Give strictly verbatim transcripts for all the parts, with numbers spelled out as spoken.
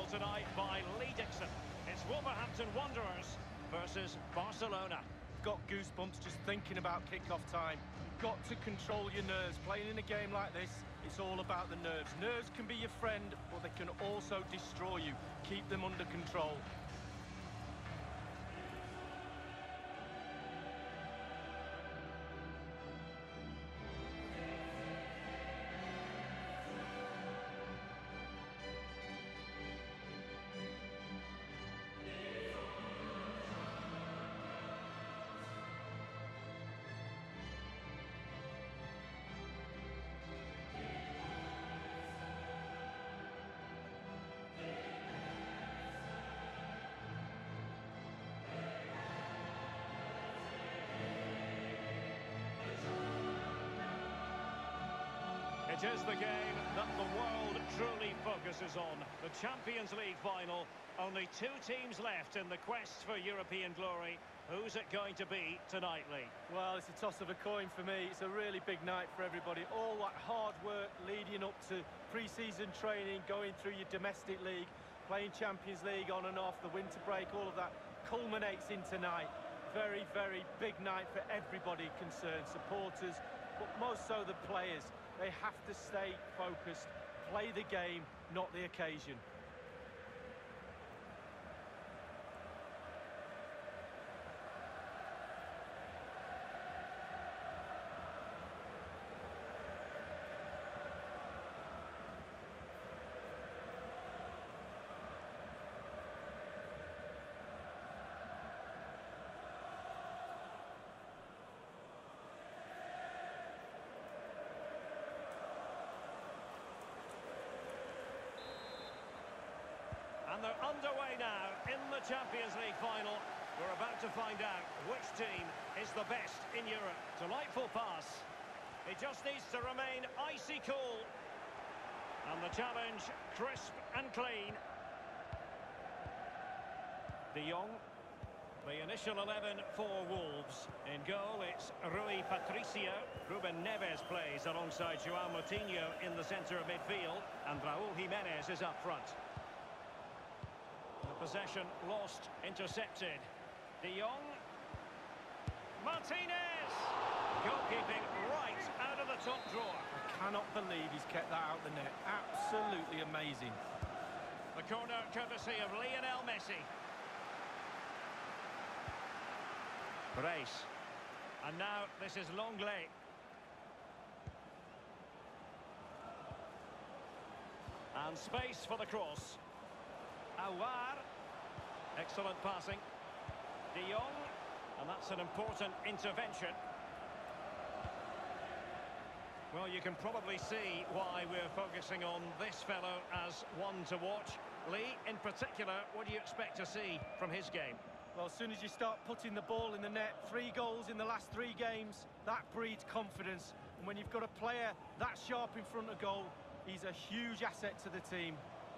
tonight by Lee Dixon. It's Wolverhampton Wanderers versus Barcelona. Got goosebumps just thinking about kick-off time. You've got to control your nerves. Playing in a game like this, it's all about the nerves. Nerves can be your friend, but they can also destroy you. Keep them under control. It is the game that the world truly focuses on. The Champions League final. Only two teams left in the quest for European glory. Who's it going to be tonight, Lee? Well, it's a toss of a coin for me. It's a really big night for everybody. All that hard work leading up to pre-season training, going through your domestic league, playing Champions League on and off, the winter break, all of that culminates in tonight. Very, very big night for everybody concerned. Supporters, but most so the players. They have to stay focused, play the game, not the occasion. And they're underway now in the Champions League final. We're about to find out which team is the best in Europe. Delightful pass. He just needs to remain icy cool. And the challenge, crisp and clean. De Jong, the initial eleven for Wolves. In goal, it's Rui Patricio. Ruben Neves plays alongside Joao Moutinho in the centre of midfield. And Raúl Jiménez is up front. Possession lost, intercepted. De Jong. Martinez! Goalkeeping right out of the top drawer. I cannot believe he's kept that out the net. Absolutely amazing. The corner courtesy of Lionel Messi. Brace. And now this is Longley. And space for the cross. Aouar. Excellent passing. De Jong. And that's an important intervention. Well, you can probably see why we're focusing on this fellow as one to watch. Lee, in particular, what do you expect to see from his game? Well, as soon as you start putting the ball in the net, three goals in the last three games, that breeds confidence. And when you've got a player that sharp in front of goal, he's a huge asset to the team.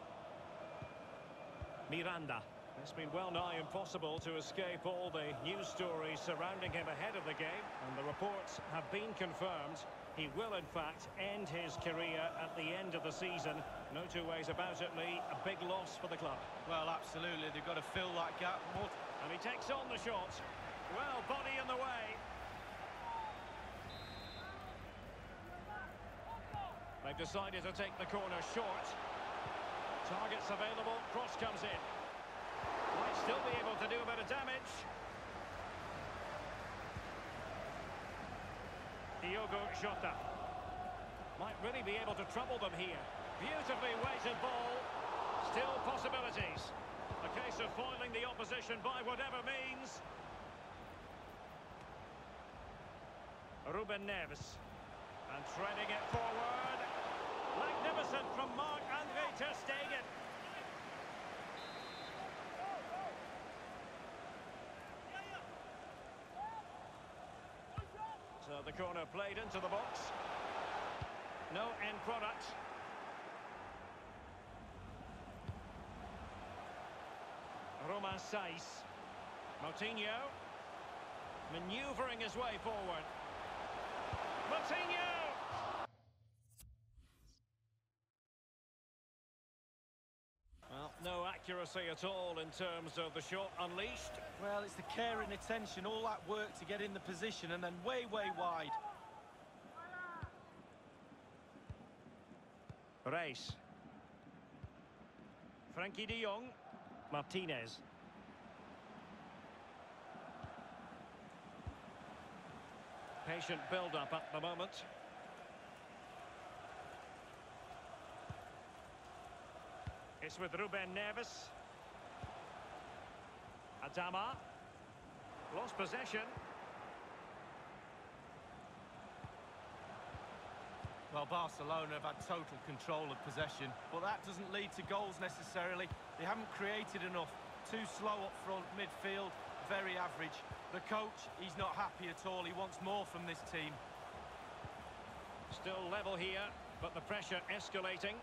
Miranda. It's been well nigh impossible to escape all the news stories surrounding him ahead of the game, and the reports have been confirmed. He will, in fact, end his career at the end of the season. No two ways about it, Lee. A big loss for the club. Well, absolutely. They've got to fill that gap. What? And he takes on the shot. Well, body in the way. They've decided to take the corner short. Targets available. Cross comes in. Might still be able to do a bit of damage. Diogo Jota. Might really be able to trouble them here. Beautifully weighted ball. Still possibilities. A case of foiling the opposition by whatever means. Ruben Neves. And threading it forward. Magnificent from Marc-Andre ter Stegen. So the corner played into the box. No end product. Romain Saiz. Moutinho. Manoeuvring his way forward. Moutinho! Well, no accuracy at all in terms of the shot unleashed. Well, it's the care and attention, all that work to get in the position and then way, way wide. Reis. Frankie de Jong. Martinez. Patient build-up at the moment. It's with Ruben Neves. Adama. Lost possession. Well, Barcelona have had total control of possession, but that doesn't lead to goals necessarily. They haven't created enough. Too slow up front, midfield, very average. The coach, he's not happy at all. He wants more from this team. Still level here, but the pressure escalating.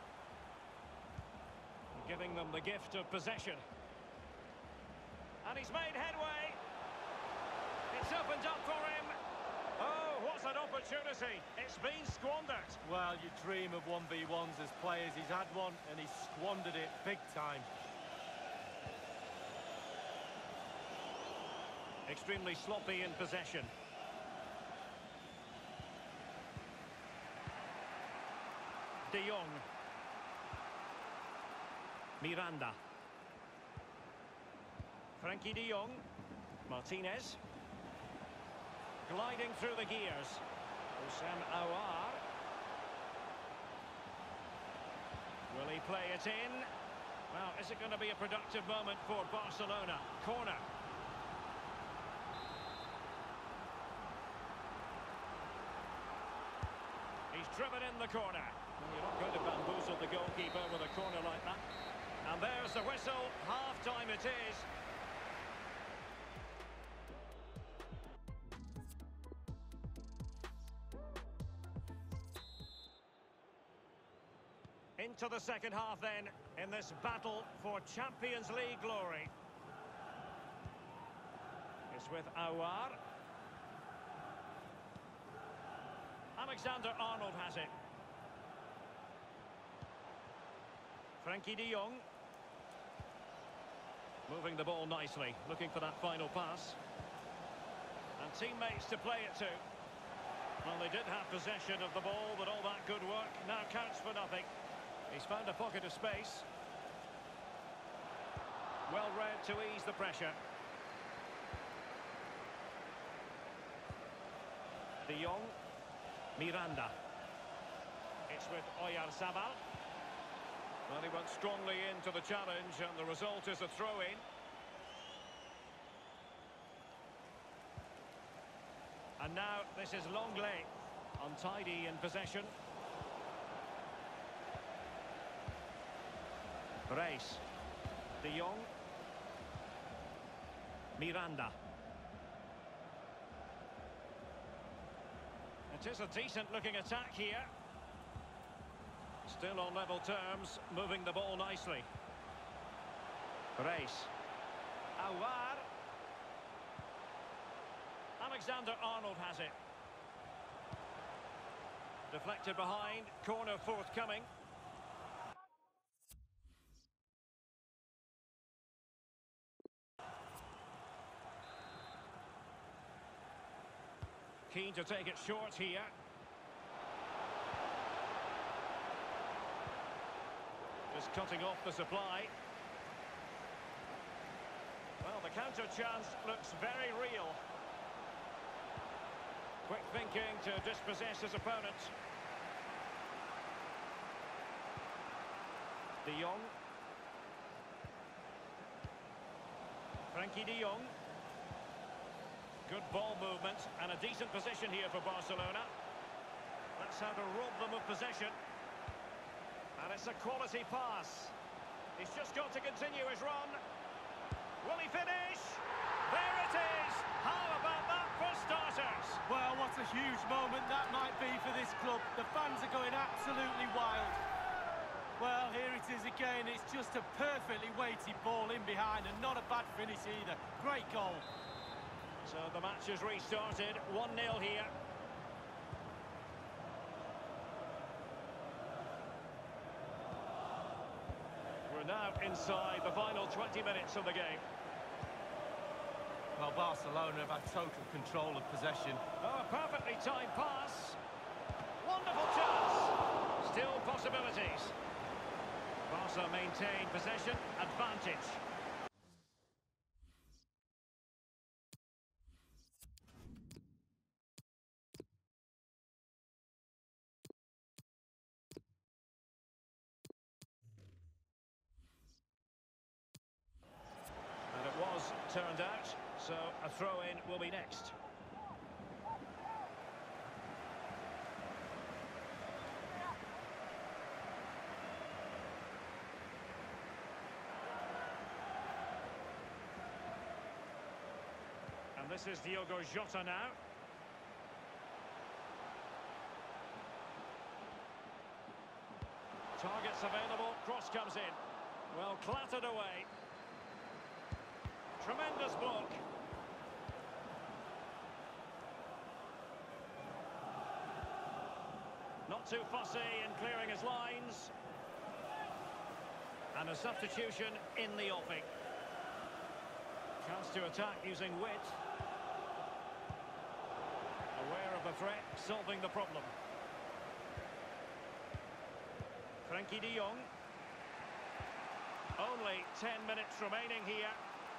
Giving them the gift of possession. And he's made headway. It's opened up for him. Oh, what's an opportunity. It's been squandered. Well, you dream of one v ones as players. He's had one and he's squandered it big time. Extremely sloppy in possession. De Jong. Miranda. Frankie de Jong. Martinez. Gliding through the gears. Houssem Aouar. Will he play it in? Well, is it going to be a productive moment for Barcelona? Corner. He's driven in the corner. Well, you're not going to bamboozle the goalkeeper with a corner like that. And there's the whistle. Half-time it is. Into the second half then, in this battle for Champions League glory. It's with Aouar. Alexander-Arnold has it. Frankie de Jong. Moving the ball nicely, looking for that final pass. And teammates to play it to. Well, they did have possession of the ball, but all that good work now counts for nothing. He's found a pocket of space. Well read to ease the pressure. De Jong. Miranda. It's with Oyarzabal. Well, he went strongly into the challenge, and the result is a throw-in. And now this is Longley, untidy in possession. Reis. De Jong. Miranda. It is a decent-looking attack here. Still on level terms, moving the ball nicely. Reis. Aouar. Alexander-Arnold has it. Deflected behind, corner forthcoming. Keen to take it short here. Just cutting off the supply. Well, the counter chance looks very real. Quick thinking to dispossess his opponent. De Jong. Frankie de Jong. Good ball movement and a decent position here for Barcelona. That's how to rob them of possession. And it's a quality pass. He's just got to continue his run. Will he finish? There it is! How about that for starters? Well, what a huge moment that might be for this club. The fans are going absolutely wild. Well, here it is again. It's just a perfectly weighted ball in behind and not a bad finish either. Great goal. So the match has restarted, one nil here. We're now now inside the final twenty minutes of the game. Well, Barcelona have had total control of possession. Oh, a perfectly timed pass. Wonderful chance. Still possibilities. Barca maintain possession, advantage. And it was turned out, so a throw-in will be next. And this is Diogo Jota now. Targets available, cross comes in. Well, clattered away. Tremendous block. Not too fussy in clearing his lines. And a substitution in the offing. Chance to attack using wit. Aware of the threat, solving the problem. Frenkie de Jong. Only ten minutes remaining here.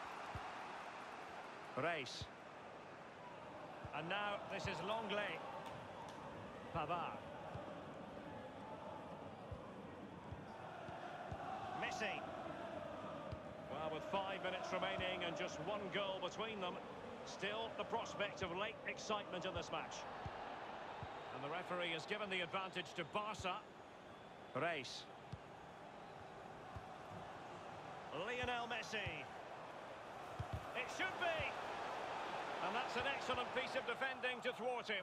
Reis. And now this is Longley. Pavard. Messi. Well, with five minutes remaining and just one goal between them, still the prospect of late excitement in this match. And the referee has given the advantage to Barca. Reis. Lionel Messi. It should be. And that's an excellent piece of defending to thwart him.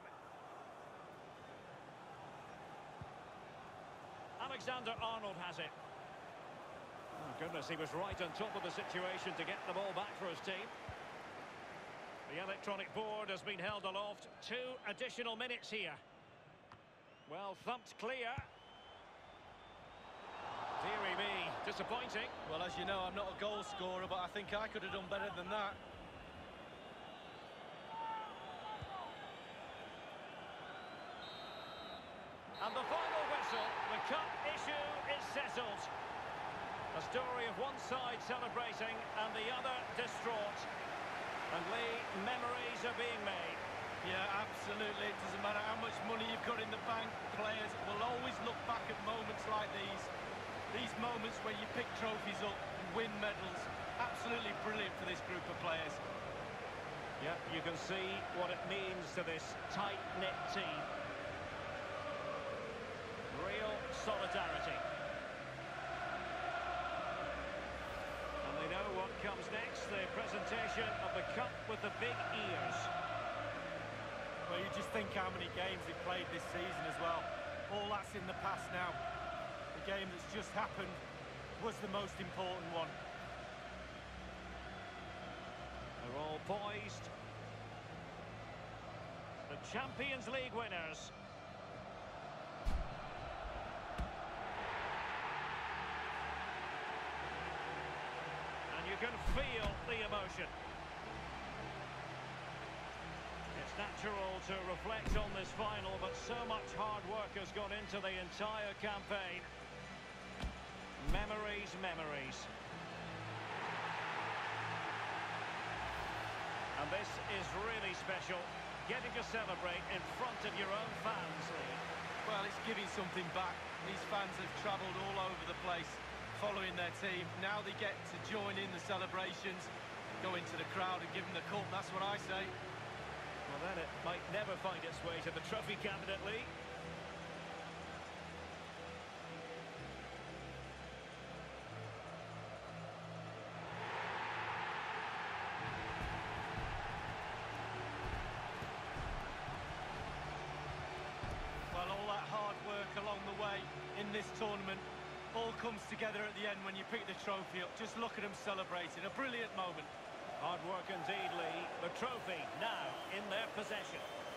Alexander-Arnold has it. Oh, goodness, he was right on top of the situation to get the ball back for his team. The electronic board has been held aloft. Two additional minutes here. Well, thumped clear. Deary me, disappointing. Well, as you know, I'm not a goal scorer, but I think I could have done better than that. And the final whistle, the cup issue is settled. A story of one side celebrating and the other distraught. And Lee, memories are being made. Yeah, absolutely. It doesn't matter how much money you've got in the bank. Players will always look back at moments like these. These moments where you pick trophies up and win medals. Absolutely brilliant for this group of players. Yeah, you can see what it means to this tight-knit team. Real solidarity. And they know what comes next, the presentation of the cup with the big ears. Well, you just think how many games they've played this season as well. All that's in the past now. The game that's just happened was the most important one. They're all poised. The Champions League winners. And you can feel the emotion. It's natural to reflect on this final, but so much hard work has gone into the entire campaign. Memories, memories. And this is really special, getting to celebrate in front of your own fans, Lee. Well, it's giving something back. These fans have travelled all over the place following their team. Now they get to join in the celebrations, go into the crowd and give them the cup. That's what I say. Well, then it might never find its way to the trophy cabinet, Lee. Well, all that hard work along the way in this tournament all comes together at the end when you pick the trophy up. Just look at them celebrating. A brilliant moment. Hard work indeed, Lee. The trophy now in their possession.